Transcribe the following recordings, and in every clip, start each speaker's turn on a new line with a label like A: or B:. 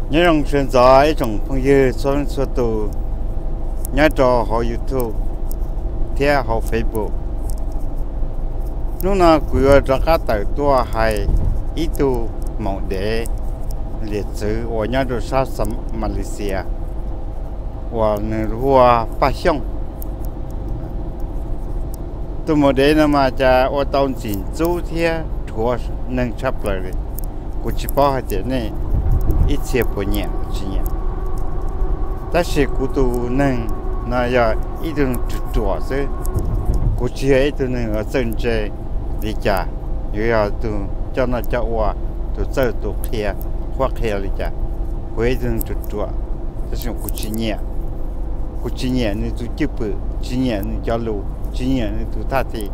A: nhớ rằng hiện tại trong phong yêu số số tụ nhớ cho họ YouTube theo họ Facebook lúc nào quý ở trong các tài tua hay ít tu mong để liệt sử và nhớ cho sao sắm Malaysia và người hoa passion tu mong để nó mà cha ở tàu chính chú theo thua nâng chấp lại của chỉ bảo hay thế này ít xe bồi nhẹ chỉ nhẹ ta sẽ cụ tu nâng na ya ít đường chùa chứ cụ chỉ ít đường ở chân trời đi chả rồi ya tu cho nó cho qua tu chơi tu kia khoác kia đi chả với đường chùa ta sẽ cụ chỉ nhẹ nên tu chụp chỉ nhẹ nên cho lù chỉ nhẹ nên tu thắt thì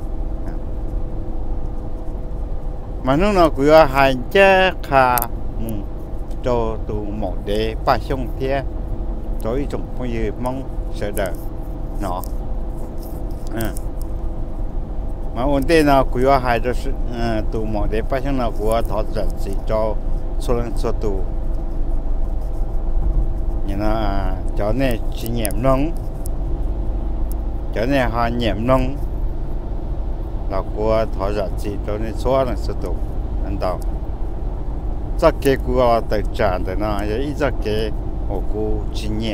A: mà lúc nào cũng hành chế khá cho tụ một để ba sông thế tối trong bao giờ mong sợ đời nó mà vấn đề nào cũng hay cho tụ một để ba sông nào cũng thọ giật chỉ cho số lượng số tụ như là cho nên chỉ nhẹm nông cho nên họ nhẹm nông là của thọ giật chỉ cho nên số lượng số tụ anh đâu chắc cái của tài sản đó nó vậy chắc cái của chi nhẹ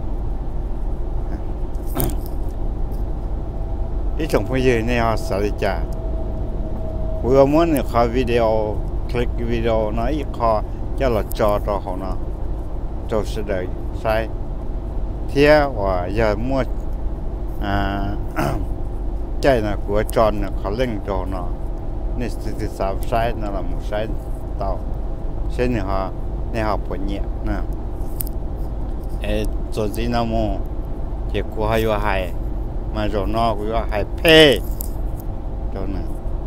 A: ít trong bây giờ này họ sẽ đi trả vừa muốn khai video click video nó ít khó cho là cho họ nó cho sẽ đợi sai thế và giờ mua cái là của tròn là khó lên cho nó nên sự sao sai nó là một sai tao thế này họ bận nhẹ nè rồi gì nào mà chỉ có hai mươi hai mà rồi nó cũng có hai phe cho nè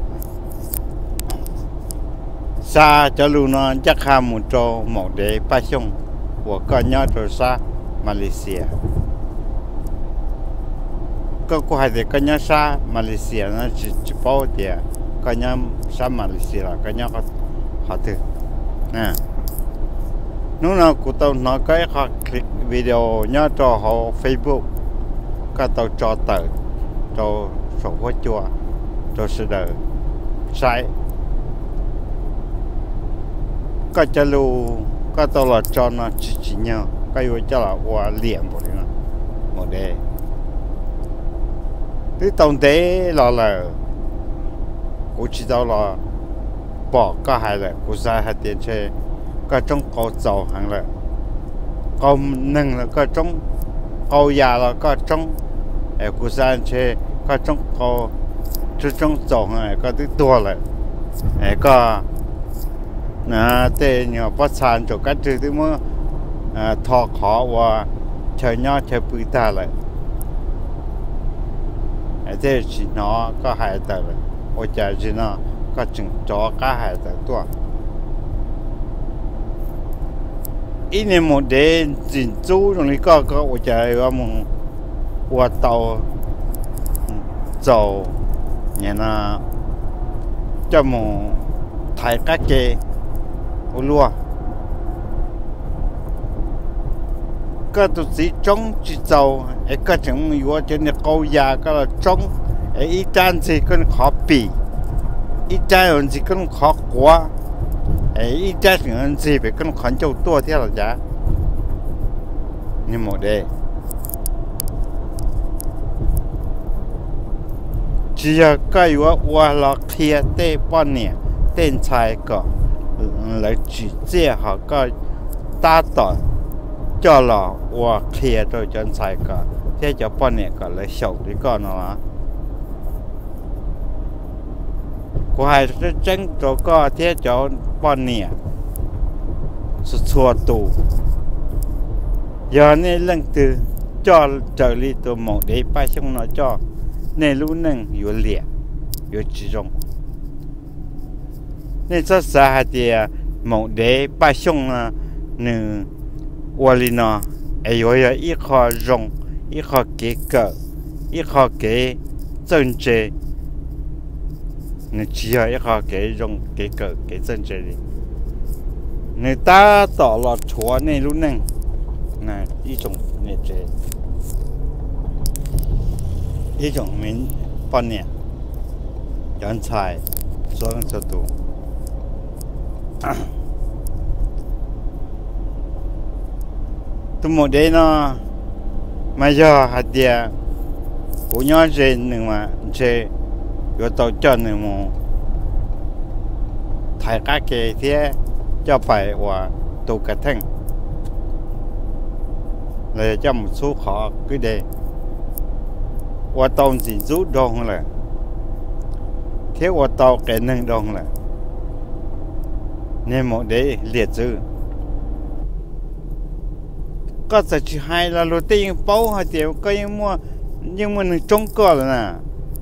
A: xa cho luôn nó chắc ham một trò một để ba sông của con nhớ rồi xa Malaysia có hai để con nhớ xa Malaysia nó chỉ bao thì con nhớ xa Malaysia là con nhớ họ từ nè lúc nào cụ tao nói cái họ click video nhớ cho họ Facebook các tao cho tờ cho sổ hóa chùa cho sự đời sai các cha lu các tao là cho nó chỉ nhau cái vô cho là qua liền một đấy một đề cái tổng tế là cụ chỉ tao là bỏ cả hai là cụ sai hai tiền chơi cái trong có giàu hàng là có nâng là cái trong có già là cái trong cụ sai chơi cái trong có trong giàu hàng cái thứ tua là cái nè thế nhiều phát sản cho cái thứ mà thọ khó và chơi nhau chơi bự ta lại thế chỉ nó có hai tờ rồi ôi trời chỉ nó có chừng cho cả hai tờ tua ít年một để chuyển租rồi có我家有么我到走你那这么抬个给我luôn cái tụi sĩ trong chỉ giàu cái chẳng có trên cái câu già cái là trong ít trang gì con khó bị ít trang gì con khó quá ít trang gì phải con khoản châu tua theo là giá như một đề chỉ là cáiว่าเราเคลียร์ได้ป้อนเนี่ยเต้นชายก็เลยจีเจ้าเขาก็ตาต่อcho là và kia rồi chân sai cả thế cho bọn này cả lấy sầu đi con nó của hai cái chân cho có thế cho bọn này xua tù giờ này lần từ cho trở đi từ một để ba xong nó cho nên lúc nâng yếu liệt yếu chỉ rong nên rất xa thì một để ba xong nữaว่าลีน่ะไอ้ว่าอีกข้อรงอีกข้อเก๋เก๋อีกข้อเก๋จนเจนี่เชียอีกข้อเก๋รงเก๋เก๋เก๋จนเจเลย người ta tỏ lọt chúa này lúc này là ý chung này chế ý chung mình bọn nè nhân才做这多tôi một đấy nó mà giờ hạt địa của nhau trên nhưng mà chơi có tổ chức nhưng mà thay các cái thế cho phải và tổ cả thân là cho một số khó cứ để và tàu gì rút đông là thế và tàu cái nâng đông là nên một đấy liệt dư có sẽ chỉ hay là lô tiên bao hạt tiêu có nhưng mà trong cơ là nè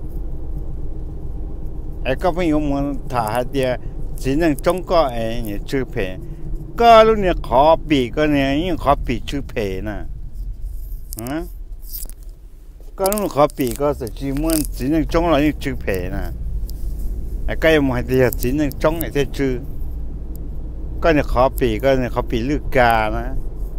A: ai có phải muốn thả hạt tiêu chỉ nên trong cơ ấy như chữ phê có lúc này khó bị có này nhưng khó bị chữ phê nè có lúc khó bị có sẽ chỉ nên trong là những chữ phê nè ai cái một hạt tiêu chỉ nên trong này thế chữ có này khó bị lư cà nè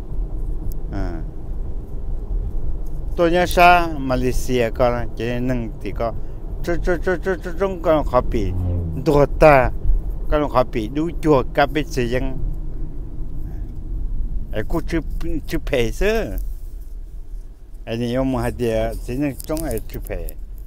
A: tôi nhớ xa Malaysia có chỉ nên thì có trong con khó bị đua ta con khó bị đu chùa các bên xây dựng ai cũng chưa phải chứ anh ấy ông hạt địa chỉ nên trong ai chưa phải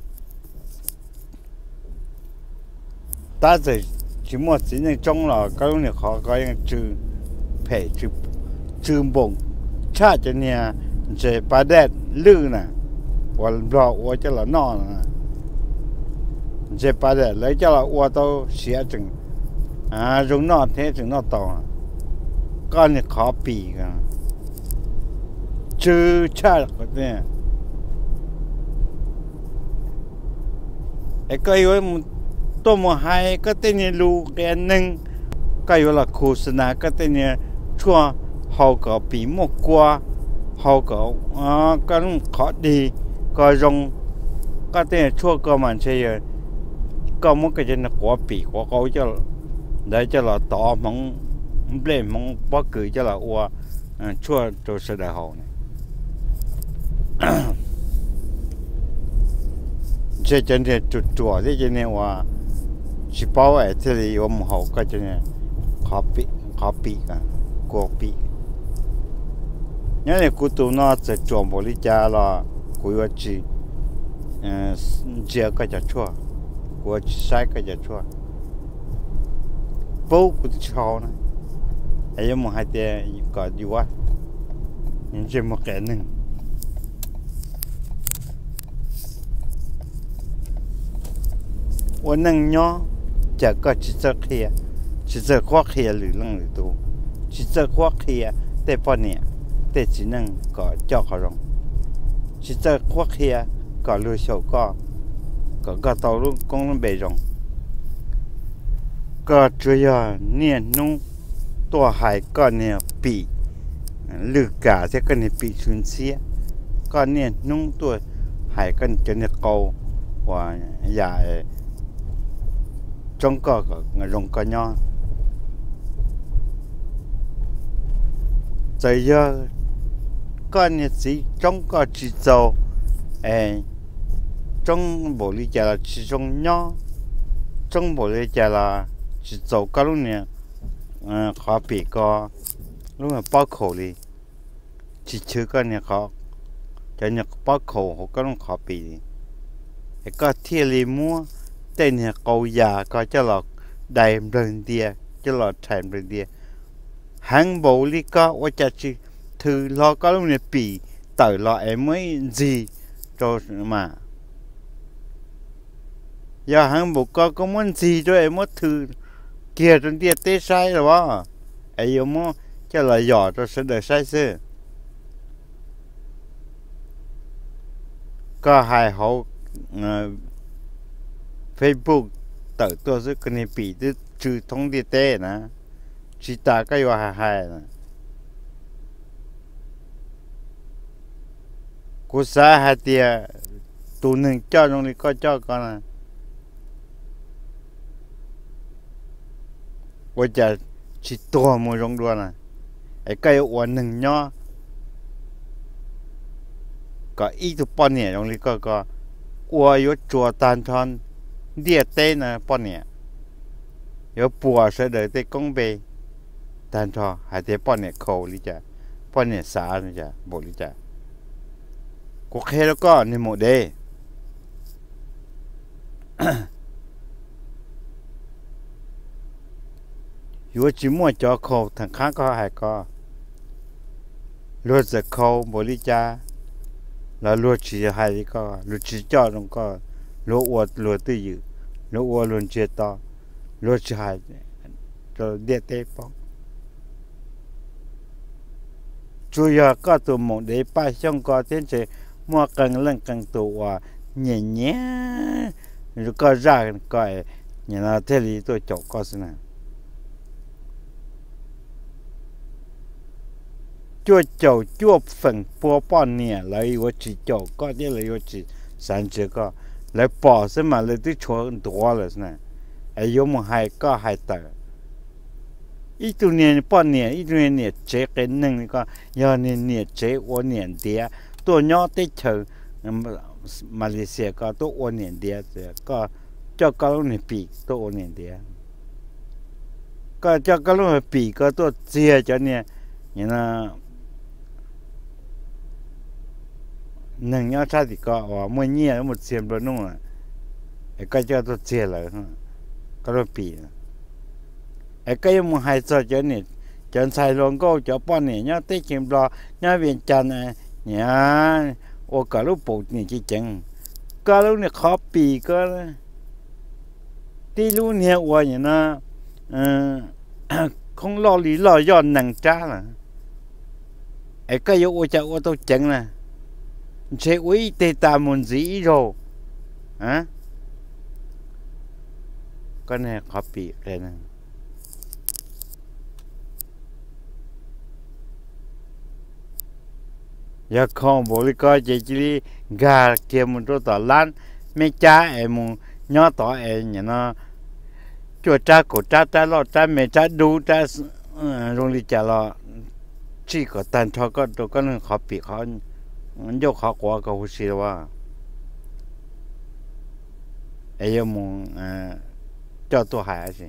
A: ta chỉ một chỉ nên trong là cái lúc này khó có những chưa phải chưa bổng cha cho nhà chế ba đét lư nè và rọ và cho là no nè chế ba đét lấy cho là và tao xía chừng dùng nó thế chừng nó to con này khó bị cả chứ cha cái này cái yếu tôi mà hay cái tên này lu cái nâng cái yếu là khu sinh cái tên này chua hậu có bị một qua hậu có cái khó đi có rong cái tên chua có mà chơi có một cái chân là quá bị quá cao cho để cho là tỏ mong lên mong bất cứ cho là qua chua cho sự đại hậu này chơi chân thì chùa thế cho nên là chỉ bảo ấy thì ông hậu cái chân này khó bị cả quá bị nhớ là cụ tụ nó sẽ chọn bộ lý cha là cụ yêu chỉ chia cái chua cụ chỉ sai cái chua bố cụ chua này ấy mà hai tay có đi qua những chuyện một cái nữaวันนั้นเนาะจะก็จิตเคลียจิตควักเคลียหรือลังหรือตัวจิตควักเคลียแต่พอเนี่ยแต่จีนั่งก็เจ้าเขาลงจิตควักเคลียก็เรือเฉาก็ต่อรุ่งกงรุ่งเบยงก็ช่วยเนี่ยนุ่งตัวหายก็เนี่ยปีลือกาที่ก็เนี่ยปีชุนเสียก็เนี่ยนุ่งตัวหายกันจนเนี่ยเกาว่าอย่าtrong có rồng có nho bây giờ con nhà sĩ trong có chỉ dầu trong bộ lý trả là chỉ trong nho trong bộ lý trả là chỉ dầu các lúc này khó bị có lúc mà bao khổ đi chỉ chứ con nhà khó cho nhà bao khổ hoặc các lúc khó bị có thiên lý mua tên nhà cầu già có cho là đầy rừng địa cho là thành rừng địa hàng bộ lý có và chả chỉ thử lo có lúc này bị tự lo em mới gì cho mà giờ hàng bộ có muốn gì cho em mới thử kia rừng địa tê sai rồi đó ấy mới cho là giỏi cho sẽ được sai xưa có hai hậu Facebook tự tôi sẽ cần bị từ trừ thông địa tê nè chỉ ta cáiว่าhai nè cô xã hai tia tụi mình cho trong này có cho con nè bây giờ chỉ tua mua rong đua nè cái cây uốn nừng nhó có ít tụ bao nhiêu rong lý có uốn yếu chùa tan thon địa tê nè bao nhiêu yếu bùa sẽ đợi tới công bê tan thọ hay tới bao nhiêu khâu lý cha bao nhiêu xả lý cha bộ lý cha có khi đó có nên một đề yếu chỉ mua cho khâu thằng khác có hay có luật giờ khâu bộ lý cha là luật chỉ hay đi có luật chỉ cho nó có luật uất luật tư dự luật uất luật chết to luật chỉ hay cho địa tê phong chủ yếu có tụ một để ba xong có tiến chế mua cần lên cần tụ nhẹ nhẹ rồi có ra coi như là thế lý tôi chọn có gì nào chúa chầu chúa phần bỏ bao nhiêu lấy我只chầu có啲lấy我只三只個來bỏ什麼來都錯多了是呢，哎有麼還個還得，一度年半年一度年這個能個要年這我年啲，多鳥得求，馬來西亞個都我年啲個，叫高龍比都我年啲，個叫高龍比個都接着呢，你那。nâng nhau cha thì có mua nhia một xiêm rồi nung là cái cho tôi chia lại cái đó bị cái một hai giờ cho nên chọn xài luôn câu cho bọn này nhau tết chim lo nhau viện chăn này nhá ô cả lúc bột này chỉ chẳng cả lúc này khó bị cơ tí lúc này qua như nó không lo lý lo do nâng cha là cái yếu ô cha ô tôi chẳng nè chế uy tê ta muốn gì rồi hả con này khó bị cái này giờ không bố đi coi chỉ gà kia một chỗ tỏ lan mấy cha em một nhỏ tỏ em nhà nó chùa cha cổ cha lo cha mẹ cha đu cha rồi đi cha lo chỉ có tan cho con khó bị khó nhiều khó quá cái hồ sơ wa, ấy mà cho tôi hỏi gì,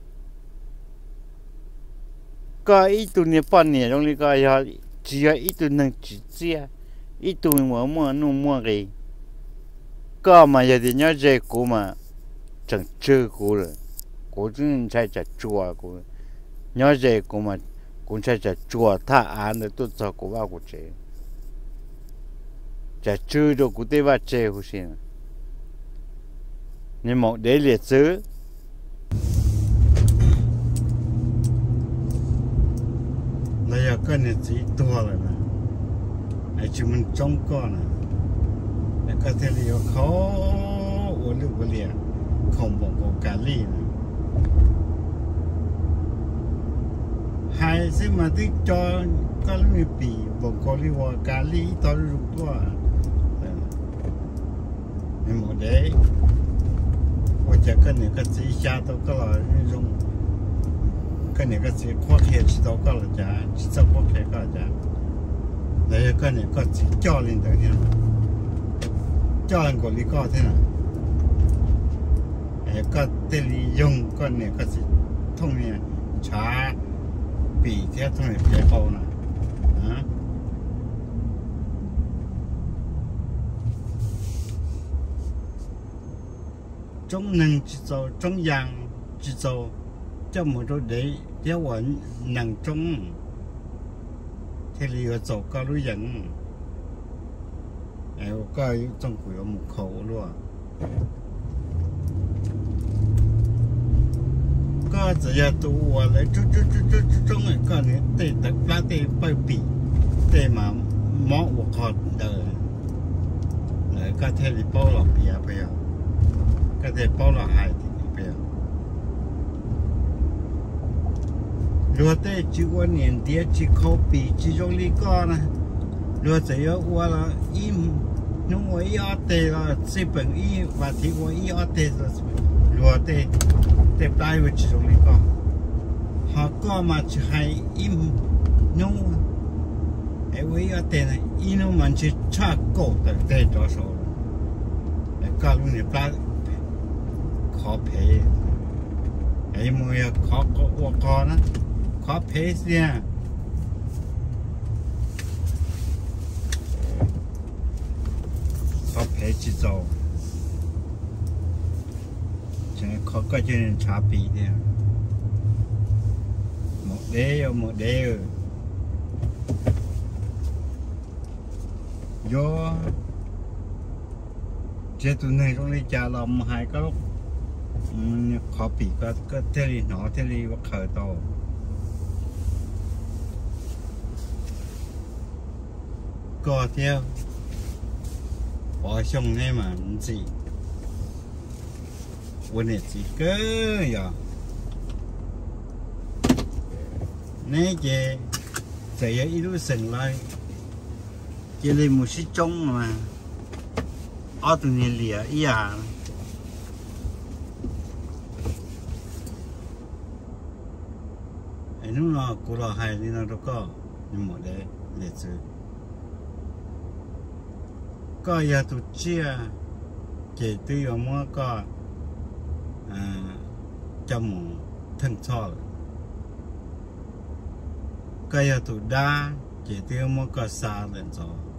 A: có ít tuổi này bao nhiêu trong này có giờ chỉ ít tuổi năng chỉ chia, ít tuổi mua mua cái, có mà giờ thì nhớ gì cũng mà chẳng chơi cũng rồi, cũng chúng sai chặt chùa cũng nhớ gì cũng mà cũng sai chặt chùa thà ăn được tôi cho cũng vào cũng chơi. chả chưa được cụ thể và chơi hồ xin nhưng một để liệt sử là cái này chỉ to rồi nè ai chỉ mình trông con nè cái thế này khó uống được cái gì không bỏ có cá ly hai sẽ mà thích cho có người bị bỏ có đi qua cá ly to được to nhưng mà đấy, tôi chắc cái này cái gì xa đâu có là dùng cái này cái gì khoa học chỉ đâu có là chả chỉ sao khoa học có chả, đấy cái này có chỉ cho lên được thế nào, cho lên của lý có thế nào, cái tên lý dùng cái này cái gì thông này chả bị thế thông này bị bao nè, trong năng chế造trong yang chế造cho một số để giáo huấn năng trong thế thì ở chỗ cao lối dẫn cái trong của một khẩu luôn có chỉ là tụ lại trong cái này tê tập lá tê bay bì tê mà mỏ một hột đời lại cái thế thì bao lọc bìa bìa cái này bao là hai thì bây giờ rồi tới chỉ có年底只靠比只种哩个呢，rồi只要我啦，因为要得啦，这本一话题我要得了，rồi tới tới đây với chỉ种哩个， họ có mà chỉ hay im nô ấy với ở đây này im nô mà chỉ cha cổ từ đây đó số có lúc này ba khó phê ấy mua khó có nó khó phê nha khó phê chỉ做 khó có cho nên trả phí đi một đế do chế tụi này trong đây trả lòng hai cái lúc khó phí có thế này nó thế này có khởi tàu có theo bỏ xong này mà gì vấn đề gì cơ giờ nãy giờ chạy ở ít sừng lại chỉ lấy một xí trống mà ở tụi này lìa ý à ấy lúc nào cô lo hay đi nào đâu có nhưng mà để chứ có giờ tụi chia kể từ ở mua có trong thân cho cái giờ tụi đa chỉ tiêu mua có xa lên rồi